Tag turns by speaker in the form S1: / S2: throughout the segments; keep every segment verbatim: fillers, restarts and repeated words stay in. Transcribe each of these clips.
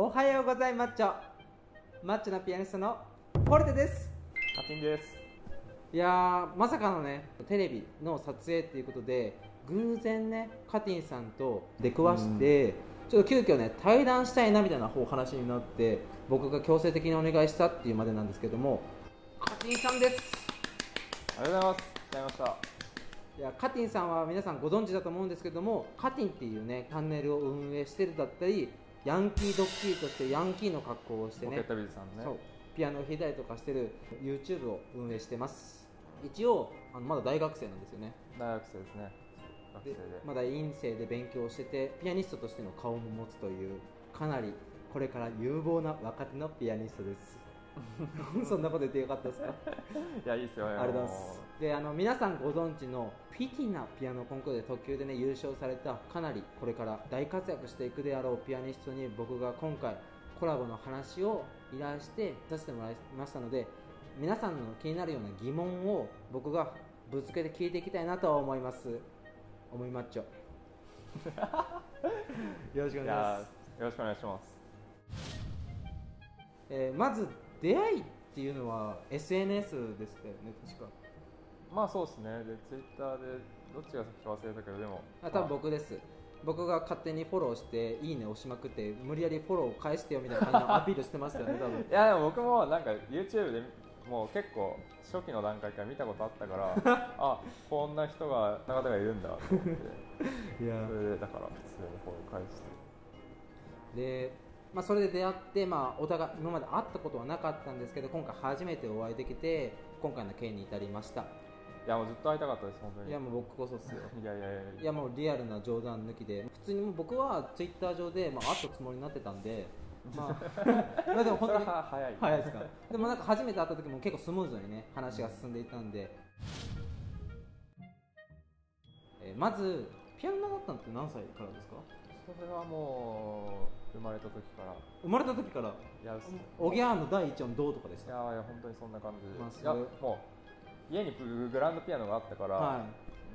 S1: おはようございマッチョマッチョなピアニストのポルテです。
S2: カティンです。
S1: いやーまさかのねテレビの撮影っていうことで偶然ねカティンさんと出くわして、うん、ちょっと急遽ね対談したいなみたいなお話になって僕が強制的にお願いしたっていうまでなんですけども、カティンさんです。
S2: ありがとうございます。ありがとうございました。
S1: いやカティンさんは皆さんご存知だと思うんですけども、カティンっていうねチャンネルを運営してるだったり、ヤンキードッキリとしてヤンキーの格好をしてね、
S2: ポケットビズさんね、
S1: そうピアノを弾いたりとかしてる YouTube を運営してます。一応あのまだ大学生なんですよね。
S2: 大学生ですね。学生で
S1: まだ院生で勉強してて、ピアニストとしての顔も持つというかなりこれから有望な若手のピアニストですそんなこと言ってよかったですか？
S2: いや、いいですよ。
S1: ありがとうございます。で、あの皆さんご存知のピティなピアノコンクールで特級でね優勝された、かなりこれから大活躍していくであろうピアニストに僕が今回コラボの話を依頼してさせてもらいましたので、皆さんの気になるような疑問を僕がぶつけて聞いていきたいなと思います。思いマッチョよろしくお願いします。
S2: いや、よろしくお願いします。
S1: えー、まず出会いっていうのは エスエヌエス ですよね、確か。
S2: まあそうですね。で、ツイッターでどっちが先か忘れたけど、でも
S1: あ、多分僕です、まあ、僕が勝手にフォローしていいね押しまくって無理やりフォローを返してよみたいな感じのアピールしてましたよね多分。い
S2: やでも僕もなんか YouTube でもう結構初期の段階から見たことあったからあ、こんな人がなかなかいるんだと思っていやそれでだから普通にフォロー返して
S1: で、まあ、それで出会って、まあ、お互い今まで会ったことはなかったんですけど、今回初めてお会いできて今回の件に至りました。
S2: いやもうずっと会いたかったです本当に。
S1: いやもう僕こそっすよ
S2: いやいやいや
S1: いやもうリアルな冗談抜きで、普通にもう僕はツイッター上で、まあ、会ったつもりになってたんでまあ、まあでも本当に
S2: 早い
S1: 早いですか。でもなんか初めて会った時も結構スムーズにね話が進んでいたんで、えー、まずピアノ習ったのって何歳からですか？
S2: それはもう生まれた時から
S1: 生まれた時から。いやおぎゃーの第一音どうとかでした？
S2: いやいや本当にそんな感じで、
S1: まあ、
S2: いやもう家にグランドピアノがあったから、はい、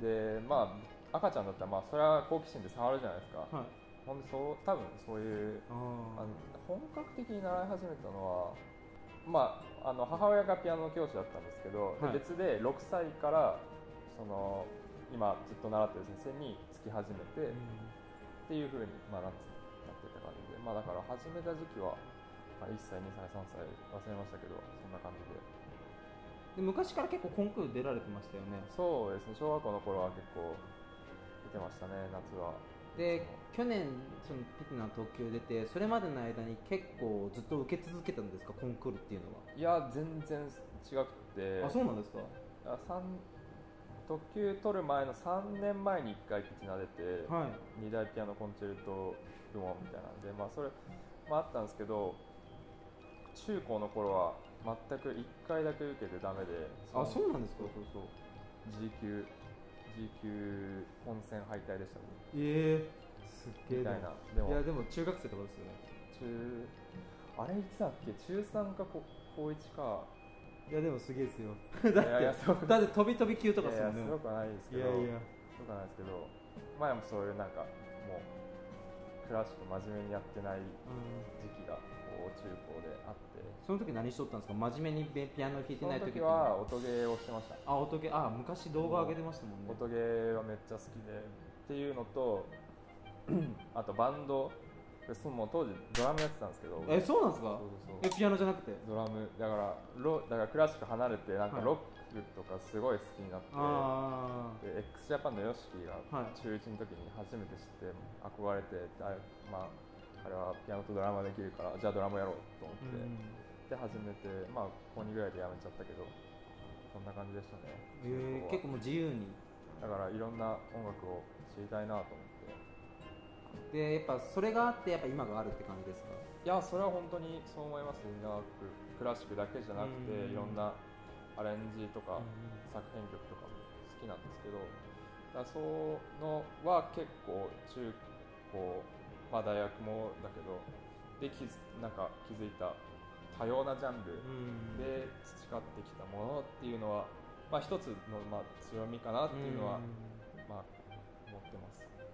S2: でまあ赤ちゃんだったらまあそれは好奇心で触るじゃないですか、はい、ほんでそう多分そういうあの本格的に習い始めたのは、まあ、あの母親がピアノ教師だったんですけど、はい、別でろくさいからその今ずっと習ってる先生につき始めて、うん、っていう風にまあなってなってた感じで、まあ、だから始めた時期は、まあ、いっさいにさいさんさい忘れましたけどそんな感じで。
S1: で昔から結構コンクール出られてましたよね。
S2: そうですね、小学校の頃は結構出てましたね、夏は。
S1: で去年そのピティナ特急出て、それまでの間に結構ずっと受け続けたんですか、コンクールっていうのは。
S2: いや全然違くて。
S1: あ、そうなんですか。
S2: 特急取る前のさんねんまえにいっかいピティナ出て、
S1: はい、
S2: に大ピアノコンチェルト部門みたいなんで、まあ、それもあったんですけど、中高の頃は全くいっかいだけ受けてダメで。
S1: あ、そうなんですか。
S2: そうそうそう、 G 級 G 級本戦敗退でしたね。
S1: ええー、すっげえみたいな。でもいやでも中学生とかですよね。
S2: 中あれいつだっけ、中さんか高いちか。
S1: いやでもすげえですよだっていやいやだって飛び飛び級とかするね。
S2: いやいやすごくはないですけど、いやいやすごくはないですけど、前もそういうなんかもうクラシック真面目にやってない時期がこう中高であって、
S1: その時何しとったんですか？真面目にピアノ弾いてない時。
S2: その時は音ゲーをしてました。
S1: あ、音ゲー、あ、昔動画上げてましたもんね。
S2: 音ゲーはめっちゃ好きでっていうのとあとバンド、その当時ドラムやってたんですけど。
S1: え、そうなんですか？そうそうそう。え、ピアノじゃなくて
S2: ドラムだからロだからクラシック離れてなんかロックとかすごい好きになって、はい、で x ジャパンの ヨシキが中いちの時に初めて知って憧れて、あ、まあ、あれはピアノとドラムができるからじゃあドラムやろうと思って、うん、で始めて、まあ高にぐらいでやめちゃったけどそんな感じでしたね。
S1: えー、結構もう自由に
S2: だからいろんな音楽を知りたいなと思って。
S1: でやっぱそれがあってやっぱ今があるって感じですか？
S2: いやそれは本当にそう思いますね。長くクラシックだけじゃなくていろんなアレンジとか作編曲とかも好きなんですけど、だそうのは結構中高、まあ、大学もだけどで気なんか気づいた多様なジャンルで培ってきたものっていうのは、まあ、一つのまあ強みかなっていうのはまあ思ってます。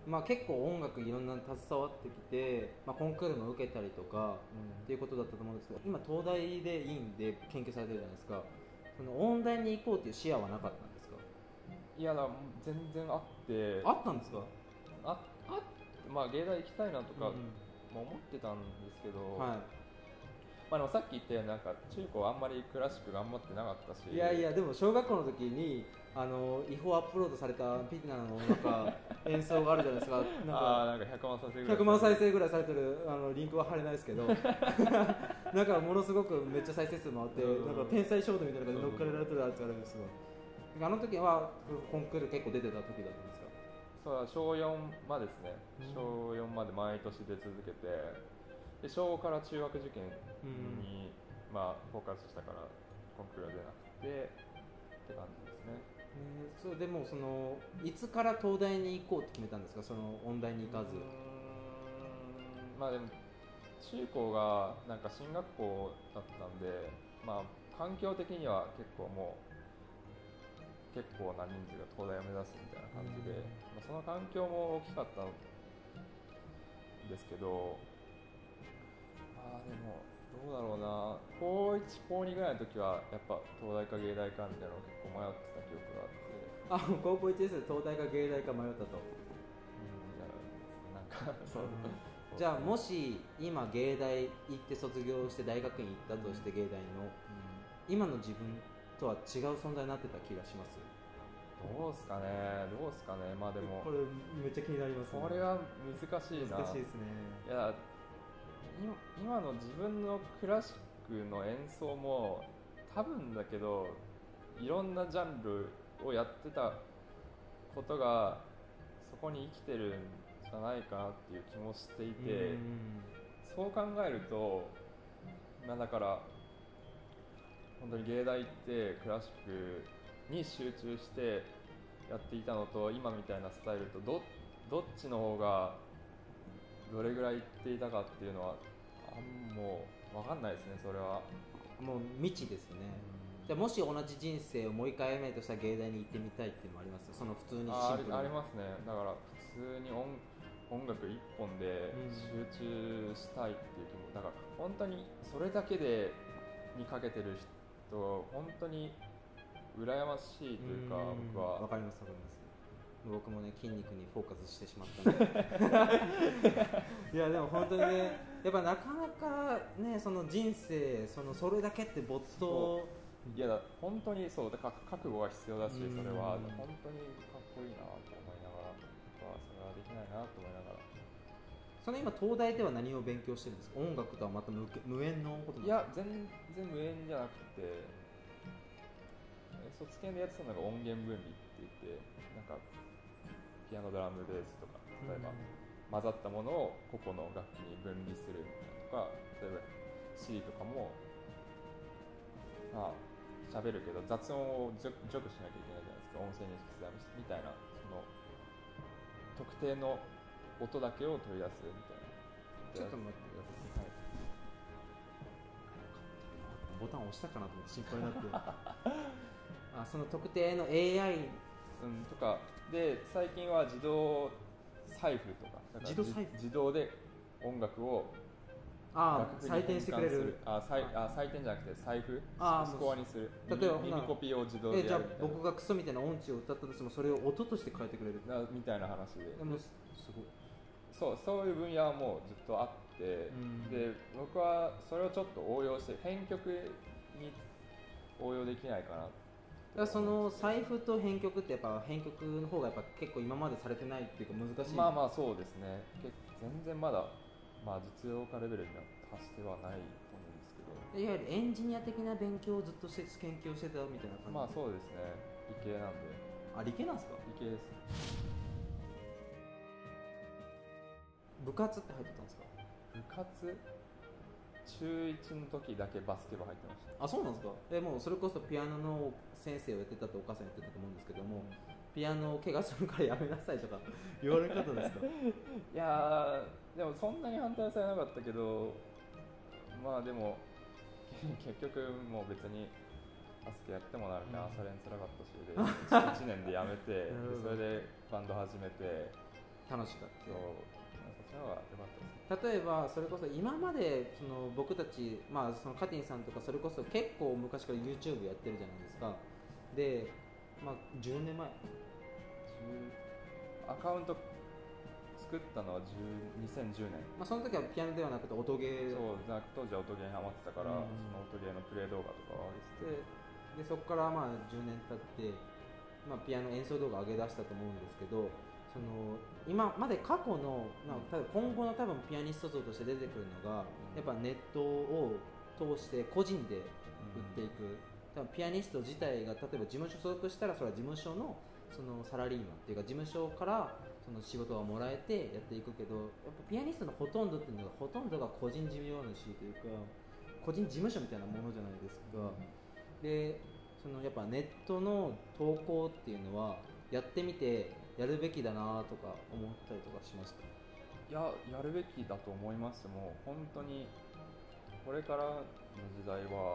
S1: まあ、結構音楽いろんな携わってきて、まあ、コンクールも受けたりとか、うん、っていうことだったと思うんですけど、今東大で院で研究されてるじゃないですか。その音大に行こうっていう視野はなかったんですか？
S2: いやだ全然あって
S1: あったんですか？
S2: ああまあ芸大行きたいなとか、うんまあ、思ってたんですけど、はいまあ、でもさっき言ったようになんか中高あんまりクラシック頑張ってなかったし、
S1: いやいやでも小学校の時にあの違法アップロードされたピティナのなんか演奏があるじゃないですか。なんか
S2: あなんかひゃくまん再生ぐらい
S1: ひゃくまん再生ぐらいされてるあのリンクは貼れないですけどなんかものすごくめっちゃ再生数もあって、なんか天才少女みたいな感じで乗っかれられてるやつがあるんですよ。あの時はコンクール結構出てた時だったんですか？
S2: そう小よんまでですね、うん、小よんまで毎年出続けて、で小ごから中学受験に、うんまあ、フォーカスしたからコンクールは出なくてって感じですね。
S1: えー、それでもそのいつから東大に行こうって決めたんですか？その音大に行かず。うー
S2: んまあでも中高がなんか進学校だったんで、まあ環境的には結構もう結構な人数が東大を目指すみたいな感じで、まあ、その環境も大きかったんですけど、ああでもどうだろうな、高いち高にぐらいの時はやっぱ東大か芸大かみたいなのを結構迷ってた記憶があって、
S1: あ高校いちねん生で東大か芸大か迷ったと。
S2: うんなんかそう、うん、
S1: じゃあもし今芸大行って卒業して大学院行ったとして芸大の、うん、今の自分とは違う存在になってた気がします。
S2: どうすかね、どうすかね、まあでも
S1: これめっちゃ気になります、ね、
S2: これは難しいな。
S1: 難しいですね。
S2: いや今の自分のクラシックの演奏も多分だけどいろんなジャンルをやってたことがそこに生きてるんじゃないかなっていう気もしていて、そう考えると、まあ、だから本当に芸大ってクラシックに集中してやっていたのと今みたいなスタイルと ど, どっちの方がどれぐらい行っていたかっていうのはあんもう分かんないですね。それは
S1: もう未知ですね。じゃあもし同じ人生をもう一回やめるとしたら芸大に行ってみたいっていうのもあります？その普通にシンプル
S2: あ, ありますね。だから普通に 音, 音楽一本で集中したいっていう気も、だから本当にそれだけでにかけてる人本当に羨ましいというか、僕は
S1: 分かります分かります。僕もね筋肉にフォーカスしてしまったのでいやでも本当にね、やっぱなかなかねその人生そのそれだけって没頭、
S2: いやだ本当にそうだから覚悟が必要だし、それは本当にかっこいいなと思いながら、僕はそれはできないなと思いながら。
S1: その今東大では何を勉強してるんですか？音楽とはまた 無, 無縁のことなんですか？
S2: いや全然無縁じゃなくて、卒検でやってたのが音源分離って言って、なんかピアノドラムベースとか例えば混ざったものを個々の楽器に分離するみたいなとか、例えば C とかもまあ喋るけど雑音を除除去しなきゃいけないじゃないですか、音声認識するみたいな、その特定の音だけを取り出すみたいな。
S1: ちょっと待ってください、はい、ボタン押したかなと思って心配になってあその特定の エーアイ、
S2: うん、とかで最近は自動財布とか、
S1: 自動財布
S2: 自動で音楽を
S1: あ採点してくれる、
S2: あ採あ採点じゃなくて財布あスコアにする、例えば耳コピを自動でやるみたいな。
S1: えじゃあ僕がクソみたいな音痴を歌ったとしてもそれを音として変えてくれる
S2: みたいな話で、
S1: でもすごい
S2: そうそういう分野はもうずっとあって、うん、で僕はそれをちょっと応用して編曲に応用できないかな。
S1: だからその財布と編曲ってやっぱ編曲の方がやっぱ結構今までされてないっていうか難しい。
S2: まあまあそうですね。全然まだ、まあ、実用化レベルには達してはないと思うんですけど。
S1: いわゆるエンジニア的な勉強をずっとして研究してたみたいな感じ。
S2: まあそうですね。理系なんで。
S1: あ、理系なんですか？
S2: 理系です。
S1: 部活って入ってたんですか？
S2: 部活中いちの時だけバスケ部入ってました。
S1: あ、そうなんですか？えもうそれこそピアノの先生をやってたってお母さん言ってたと思うんですけども、ピアノを怪我するからやめなさいとか言われ方ですか？
S2: いやーでもそんなに反対されなかったけど、まあでも結局もう別にバスケやってもなるから朝練つらかったしでいちねんでやめてでそれでバンド始めて
S1: 楽しかった。
S2: そうそっちの方が良かったです。
S1: 例えばそれこそ今までその僕たち、まあ、そのカティンさんとかそれこそ結構昔から YouTube やってるじゃないですか。で、まあ、じゅうねんまえ
S2: アカウント作ったのはにせんじゅうねん、
S1: まあ、その時はピアノではなくて音ゲー。
S2: そう当時は音ゲーにハマってたから、うん、その音ゲーのプレイ動画とかを上げて
S1: でそこからまあじゅうねん経って、まあ、ピアノ演奏動画を上げ出したと思うんですけど、その今まで過去の、まあ、多分今後の多分ピアニスト像として出てくるのが、うん、やっぱネットを通して個人で売っていく、うん、多分ピアニスト自体が例えば事務所所属したらそれは事務所のそのサラリーマンっていうか事務所からその仕事がもらえてやっていくけど、やっぱピアニストのほとんどっていうのがほとんどが個人事業主というか個人事務所みたいなものじゃないですか、うん、でそのやっぱネットの投稿っていうのはやってみてやるべきだなとか思ったりとかしました。
S2: いややるべきだと思います。もう本当にこれからの時代は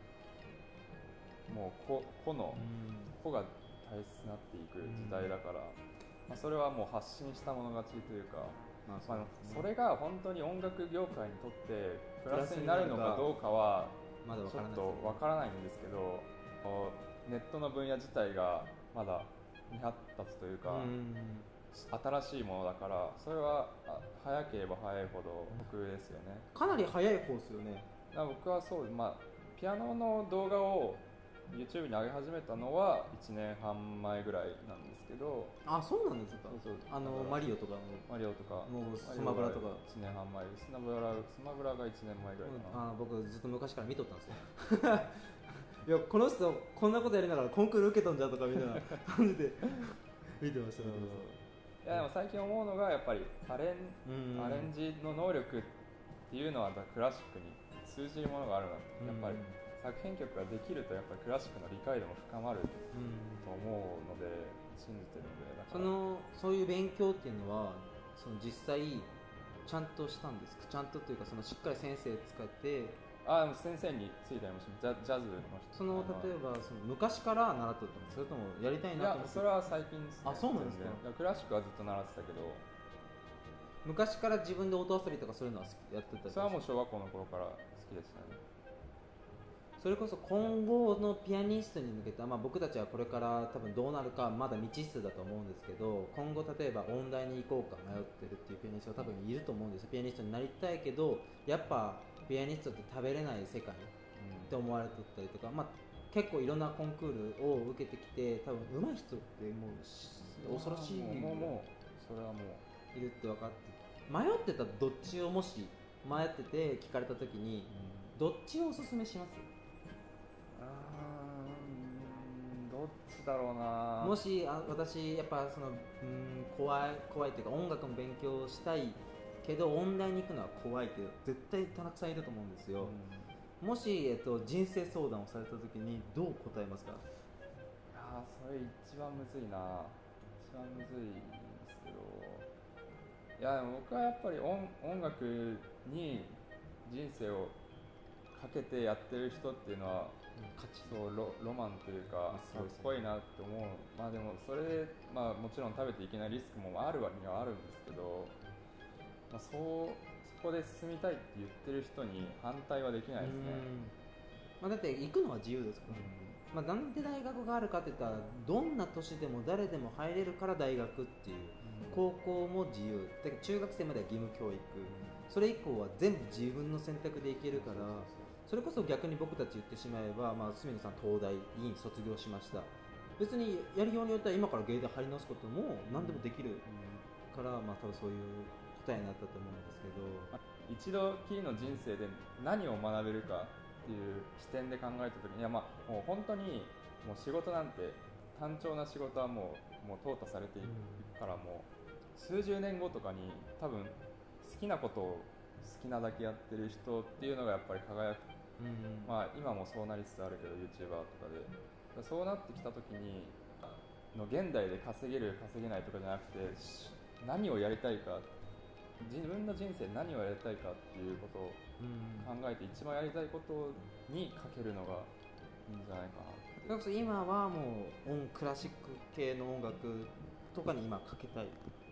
S2: もう個、個の、個が大切になっていく時代だから、まあ、それはもう発信したもの勝ちというか、まあ そ, う、ね、まあ、それが本当に音楽業界にとってプラスになるのかどうかはちょっとわからないんですけど、ネットの分野自体がまだ未発達というか、うん、新しいものだからそれは早ければ早いほど得ですよね。
S1: かなり早い方ですよね。
S2: だから僕はそう、まあ、ピアノの動画をYouTube に上げ始めたのはいちねんはんまえぐらいなんですけど。
S1: あ、そうなんですか。そうそう、あのマリオとか
S2: マリオとか
S1: もうスマブラとか
S2: いちねんはんまえ、スマブラスマブラがいちねんまえぐらいかな、
S1: うん、あ僕ずっと昔から見とったんですよいやこの人こんなことやりながらコンクール受けとんじゃんとかみたいな感じで見てましたね。
S2: いやでも最近思うのがやっぱりアレン、アレンジの能力っていうのはクラシックに通じるものがあるなと、やっぱり作編曲ができるとやっぱりクラシックの理解度も深まると思うので、信じてるので。だから
S1: そのそういう勉強っていうのはその実際ちゃんとしたんですか。ちゃんとというかそのしっかり先生使って。
S2: ああ先生についたりもします。ジャズの人。
S1: その例えばその昔から習っとったのそれともやりたいなと思って。
S2: いやそれは最近ですね。
S1: あ、そうなんですか。
S2: クラシックはずっと習ってたけど
S1: 昔から自分で音遊びとかそういうのはやってた。
S2: それはもう小学校の頃から好きでしたね。
S1: それこそ今後のピアニストに向けて、まあ、僕たちはこれから多分どうなるかまだ未知数だと思うんですけど、今後例えば音大に行こうか迷ってるっていうピアニストが多分いると思うんですよ。ピアニストになりたいけどやっぱピアニストって食べれない世界って思われてたりとか、まあ、結構いろんなコンクールを受けてきて多分上手い人ってもう恐ろしい
S2: もうもうそれはも
S1: ういるって分かって迷ってたらどっちをもし迷ってて聞かれた時にどっちをおすすめします？
S2: どっちだろうな。
S1: もしあ私やっぱそのうん怖い怖いというか音楽の勉強したいけど音大に行くのは怖いって絶対たくさんいると思うんですよ、うん、もし、えっと、人生相談をされた時にどう答えますか？
S2: いやそれ一番むずいな。一番むずいんですけど、いやでも僕はやっぱり 音, 音楽に人生をかけてやってる人っていうのはそう ロ, ロマンというかかっこいいなって思う。まあでもそれで、まあ、もちろん食べていけないリスクもあるわにはあるんですけど、まあ、そうそこで進みたいって言ってる人に反対はできないですね。
S1: まあ、だって行くのは自由ですから、まあ、なんで大学があるかって言ったらどんな年でも誰でも入れるから大学っていう、高校も自由だから中学生までは義務教育、それ以降は全部自分の選択でいけるから、それこそ逆に僕たち言ってしまえば、まあ、角野さん東大院卒業しました。別にやりようによっては今から芸大入り直すことも何でもできるから、まあ、多分そういう答えになったと思うんですけど、
S2: 一度きりの人生で何を学べるかっていう視点で考えたときに、いや、まあ、もう本当にもう仕事なんて単調な仕事はもう、もう淘汰されていくから、もう数十年後とかに多分好きなことを好きなだけやってる人っていうのがやっぱり輝く、うん、まあ、今もそうなりつつあるけど YouTuber とかでそうなってきた時にの現代で稼げる稼げないとかじゃなくて何をやりたいか、自分の人生何をやりたいかっていうことを考えて一番やりたいことにかけるのがいいんじゃないかな。
S1: だから今はもう音クラシック系の音楽とかに今かけたい。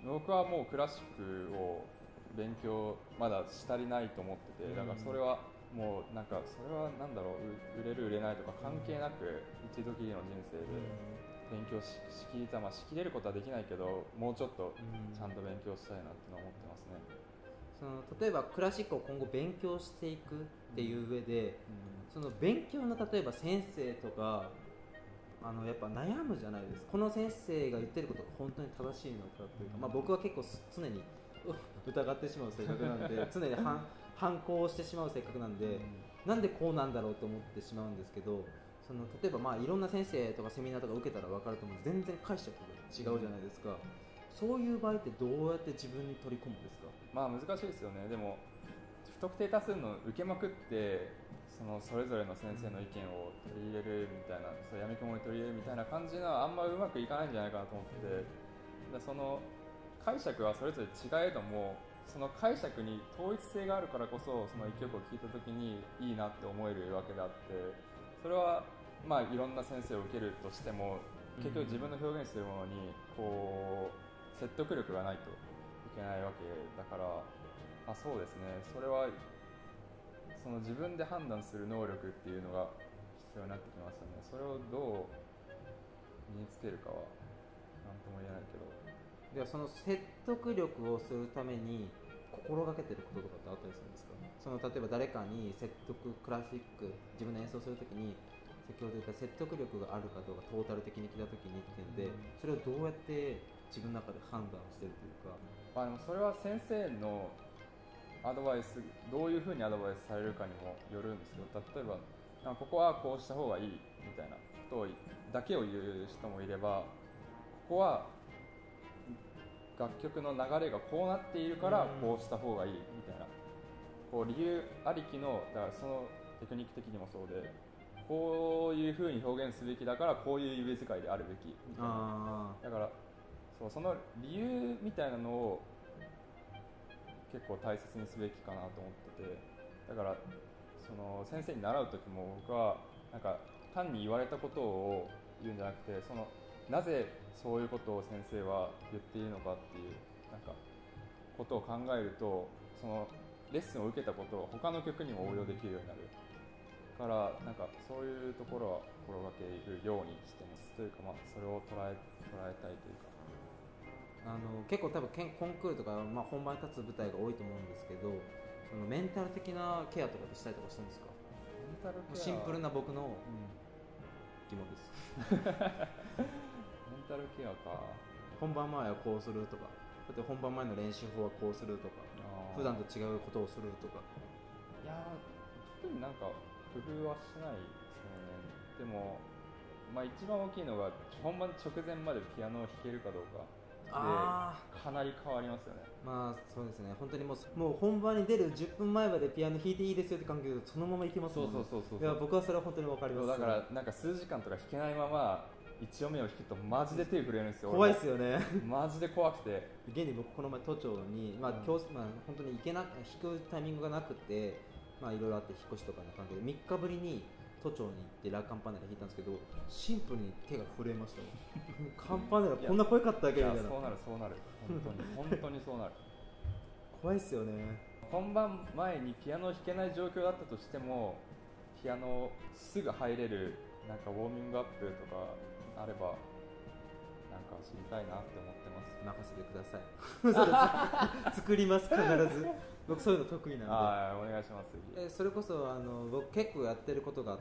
S2: 僕はもうクラシックを勉強まだし足りないと思ってて、だからそれはもうなんかそれはなんだろう、売れる売れないとか関係なく一度きりの人生で勉強 し, しきりた、まあ、しきれることはできないけど、もうちょっとちゃんと勉強したいなってのは思ってますね。
S1: その例えばクラシックを今後勉強していくっていう上で、うん、その勉強の例えば先生とかあのやっぱ悩むじゃないですか。この先生が言ってることが本当に正しいのかっていうか、まあ、僕は結構常に疑ってしまう性格なんで常に反反抗をしてしまう性格なんで、うん、なんでこうなんだろうと思ってしまうんですけど、その例えばまあいろんな先生とかセミナーとか受けたら分かると思うんです。全然解釈が違うじゃないですか。そういう場合ってどうやって自分に取り込むんですか？
S2: まあ難しいですよね。でも不特定多数の受けまくってそのそれぞれの先生の意見を取り入れるみたいな、そうやみくもに取り入れるみたいな感じのはあんまうまくいかないんじゃないかなと思ってて、だその解釈はそれぞれ違えども、その解釈に統一性があるからこそ、その一曲を聴いた時にいいなって思えるわけであって、それはまあいろんな先生を受けるとしても結局自分の表現するものにこう説得力がないといけないわけだから、あ、そうですね、それはその自分で判断する能力っていうのが必要になってきますよね。それをどう身につけるかは何とも言えないけど。
S1: ではその説得力をするために心がけてることとかってあったりするんですか？その例えば誰かに説得、クラシック自分の演奏するときに先ほど言った説得力があるかどうかトータル的に聞いたときにっていうので、それをどうやって自分の中で判断してるというか。
S2: あ、でもそれは先生のアドバイス、どういうふうにアドバイスされるかにもよるんですけど、例えばここはこうした方がいいみたいなことだけを言う人もいれば、ここは楽曲の流れがこうなっているからこうした方がいいみたいな、こう理由ありきの、だからそのテクニック的にもそうで、こういうふうに表現すべきだからこういう指使いであるべきみたいな、だからそう、その理由みたいなのを結構大切にすべきかなと思ってて、だからその先生に習う時も僕はなんか単に言われたことを言うんじゃなくて、そのなぜそういうことを先生は言っているのかっていうなんかことを考えると、そのレッスンを受けたことを他の曲にも応用できるようになるから、なんかそういうところは心がけるようにしてますというか、まあ、それを捉え、捉えたいというか、
S1: あの結構多分コンクールとか、まあ、本番に立つ舞台が多いと思うんですけど、そのメンタル的なケアとかってしたりとかしたんですか？
S2: メンタルケア、
S1: シンプルな僕の疑問です。
S2: メンタルケアか。
S1: 本番前はこうするとか、だって本番前の練習法はこうするとか、普段と違うことをするとか。
S2: いや特になんか工夫はしないですよね。でも、まあ、一番大きいのが本番直前までピアノを弾けるかどうかでかなり変わりますよね。
S1: まあそうですね、本当にもう、もう本番に出るじゅっぷんまえまでピアノ弾いていいですよって関係でそのままいけますもんね。
S2: そうそうそうそう。
S1: いや僕はそれは本当に分かります。
S2: だからなんか数時間とか弾けないまま一音目を弾くとマジで手震えるんですよ。
S1: 怖いですよね。
S2: マジで怖くて。
S1: 現に僕この前都庁に、まあ教室、まあ、本当に行けな弾くタイミングがなくて、まあいろいろあって引っ越しとかの関係でみっかぶりに都庁に行ってラ・カンパネラ弾いたんですけど、シンプルに手が震えましたもん。カンパネラこんな怖かったっけみたいな。
S2: そうなるそうなる、本当に本当にそうなる。
S1: 怖いっすよね。
S2: 本番前にピアノを弾けない状況だったとしても、ピアノすぐ入れるなんかウォーミングアップとかあればなんか知りたいなって思ってます。
S1: 任せてください。作ります必ず。僕そういうの得意なんで。
S2: あ、お願いします。
S1: えそれこそあの僕結構やってることがあって、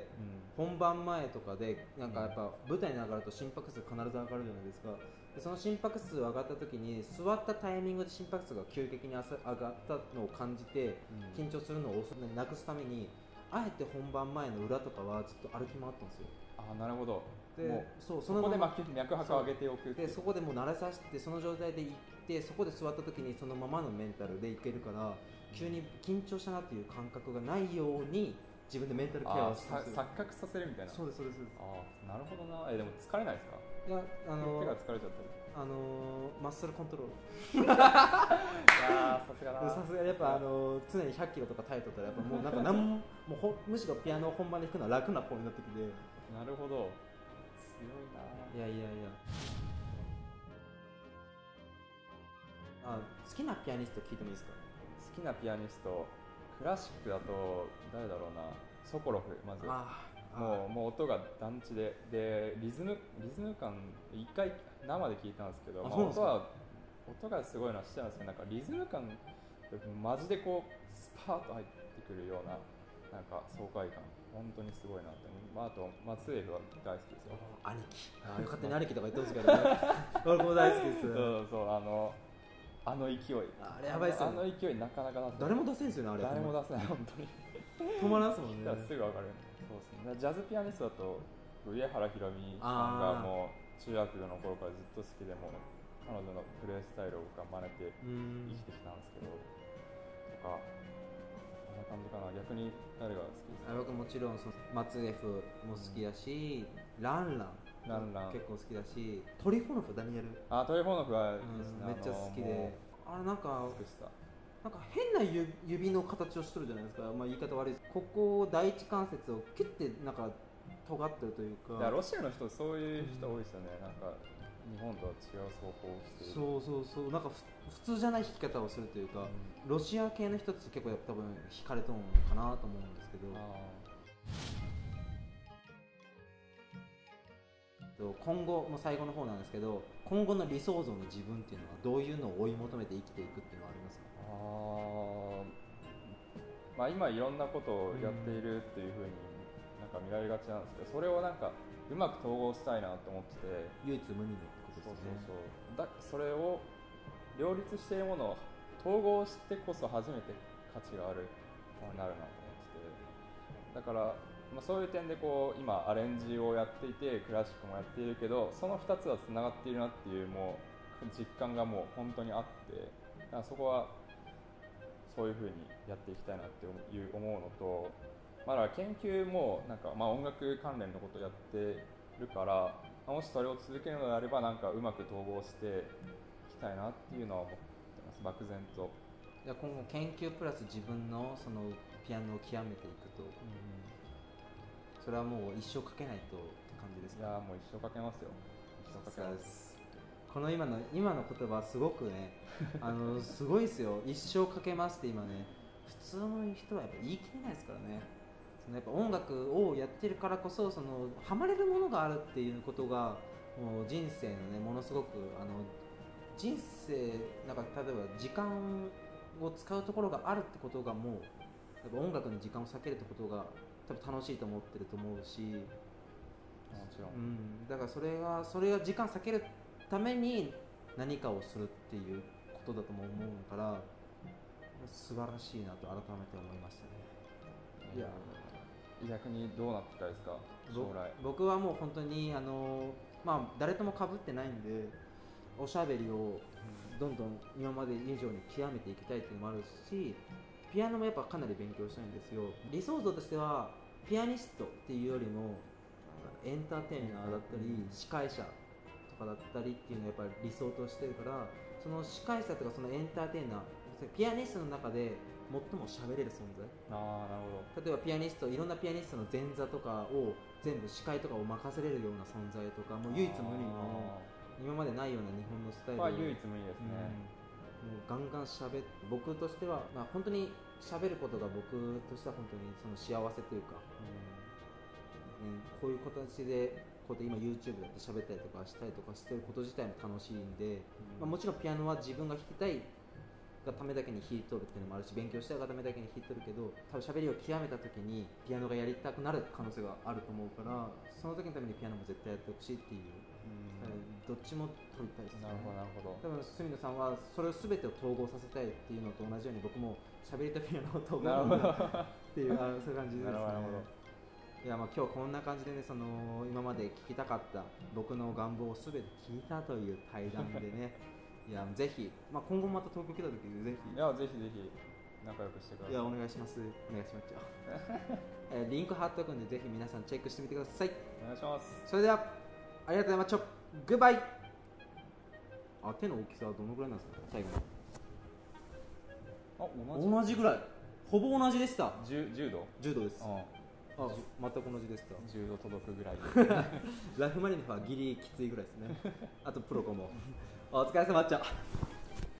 S1: うん、本番前とかでなんかやっぱ舞台に上がると心拍数必ず上がるじゃないですか。でその心拍数上がった時に座ったタイミングで心拍数が急激に上がったのを感じて、うん、緊張するのをなくすためにあえて本番前の裏とかはずっと歩き回ったんですよ。
S2: あ、なるほど。
S1: で
S2: もう
S1: そう
S2: そのそこで脈拍を上げておく。
S1: でそこでもう慣れさせてその状態で行ってそこで座った時にそのままのメンタルでいけるから、急に緊張したなっていう感覚がないように自分でメンタルケアを
S2: さ錯覚させるみたいな。
S1: そうですそうです。
S2: あ、なるほどな。えでも疲れないですか？
S1: いや、あのー、
S2: 手が疲れちゃったり。
S1: あのー、マッスルコントロール。い
S2: やさすがだ。
S1: さすがやっぱあのー、常にひゃっキロとか耐えとったらやっぱもうなんかなんももうほむしろピアノを本番で弾くのは楽な方になってきて。
S2: なるほど。強いな。
S1: いやいやいや。 あ、好きなピアニスト聞いてもいいですか？
S2: 好きなピアニスト、クラシックだと誰だろうな、ソコロフ。まず
S1: あ
S2: もうもう音が団地で、でリズムリズム感、一回生で聞いたんですけど、まあ、音は音がすごいのは知ってたんですけど、なんかリズム感マジでこうスパーッと入ってくるようななんか爽快感、本当にすごいなって。まあ、あと松江は大好きですよ。
S1: 兄貴、あ、よかったね、兄貴とか言ってますけどね。僕も大好きです。
S2: そうそう、あのあの勢い、
S1: あれやばいっすよね。
S2: あの勢いなかなか出せない。
S1: 誰も出せんすよね、あれ。
S2: 誰も出せない、本当に。
S1: 止まらんすもんね。
S2: すぐ分かる。そうですね。ジャズピアニストだと上原ひろみさんがもう中学の頃からずっと好きで、も彼女のプレースタイルを真似て生きてきたんですけど、とかこんな感じかな。逆に誰が好きですか？
S1: 僕もちろんその松江フも好きだし、うん、ランランランラン結構好きだし、トリフォノフダニエル、
S2: あ、トリフォノフはいいですね、
S1: うん、めっちゃ好きで、あれなんか
S2: 美しさ、
S1: なんか変な指の形をしてるじゃないですか、まあ、言い方悪いです。ここ第一関節をキュッてなんか尖ってるというか、
S2: いやロシアの人そういう人多いですよね、うん、なんか日本とは違う走行をしている。
S1: そうそうそう、なんか普通じゃない弾き方をするというか、うん、ロシア系の人たち結構やっぱ多分惹かれとるのかなと思うんですけど、今後もう最後の方なんですけど、今後の理想像の自分っていうのはどういうのを追い求めて生きていくっていうのはありますか？
S2: あ、まあ、今いろんなことをやっているっていうふうになんか見られがちなんですけど、それをなんかうまく統合したいなと思ってて、
S1: 唯一無二のってことですね。
S2: そうそうそう、だそれを両立しているものを統合してこそ初めて価値があるものになるなと思ってて、だから、まあ、そういう点でこう今アレンジをやっていてクラシックもやっているけど、そのふたつはつながっているなっていうもう実感がもう本当にあって、だからそこはそういうふうにやっていきたいなっていう思うのと、まあ、だから研究もなんかまあ音楽関連のことをやってるから、もしそれを続けるのであればなんかうまく統合していきたいなっていうのは思ってます、漠然と。
S1: いや、今後研究プラス自分のそのピアノを極めていくと、うん、それはもう一生かけないとって感じですか？
S2: いやもう一生かけますよ。一生かけます。
S1: この今の今の言葉すごくね、あのすごいですよ。一生かけますって今ね、普通の人はやっぱ言い切れないですからね。そのやっぱ音楽をやってるからこそ、そのハマれるものがあるっていうことがもう人生のね、ものすごくあの人生なんか例えば時間を使うところがあるってことが、もうやっぱ音楽に時間を割けるってことが多分楽しいと思ってると思うし、も
S2: ちろん、
S1: うん、だからそれがそれが時間割けるために何かをするっていうことだとも思うから素晴らしいなと改めて思いましたね。いや、
S2: 逆にどうなってたいですか、将来。
S1: 僕はもう本当にあの、まあ、誰とも被ってないんで、おしゃべりをどんどん今まで以上に極めていきたいっていうのもあるし、ピアノもやっぱかなり勉強したいんですよ。理想像としてはピアニストっていうよりもエンターテイナーだったり司会者とかだったりっていうのをやっぱり理想としてるから、その司会者とかそのエンターテイナー、ピアニストの中で最も喋れる存在。
S2: あ、なるほど。
S1: 例えばピアニスト、いろんなピアニストの前座とかを全部司会とかを任せれるような存在とか、もう唯一無二の今までないような日本のスタイルを、
S2: まあ、唯一無二ですね、
S1: うん、もうガンガン喋って、僕としては、まあ、本当に喋ることが僕としては本当にその幸せというか、うんうん、こういう形でこうやって今 YouTube だって喋ったりとかしたりとかしてること自体も楽しいんで、うん、まあ、もちろんピアノは自分が弾きたいがためだけに弾いとるっていうのもあるし、勉強したいがためだけに弾いとるけど、多分喋りを極めた時にピアノがやりたくなる可能性があると思うから、その時のためにピアノも絶対やってほしいっていう、うん、どっちも取りたいですね。
S2: なるほどなるほど。
S1: 多分住野さんはそれを全てを統合させたいっていうのと同じように、僕も喋りとピアノを統合っていう、あ、そういう感じですね。
S2: なるほど。
S1: いや、まあ今日こんな感じでね、その今まで聞きたかった僕の願望を全て聞いたという対談でねいや、ぜひ、まあ、今後また東京来た時にぜひ、
S2: いや、ぜひぜひ仲良くしてください。
S1: いや、お願いします。お願いしますえー、リンク貼っておくんで、ぜひ皆さんチェックしてみてください。
S2: お願いします。
S1: それではありがとうございました。グッバイ。あ、手の大きさはどのぐらいなんですか、最後に。
S2: あ、同じ
S1: 同じぐらい、ほぼ同じでした。
S2: じゅうど
S1: じゅうどです。
S2: あ
S1: あ、全く同じでした。
S2: じゅうど届くぐらい
S1: ラフマニノフはギリきついぐらいですね。あとプロコもお疲れ様でした。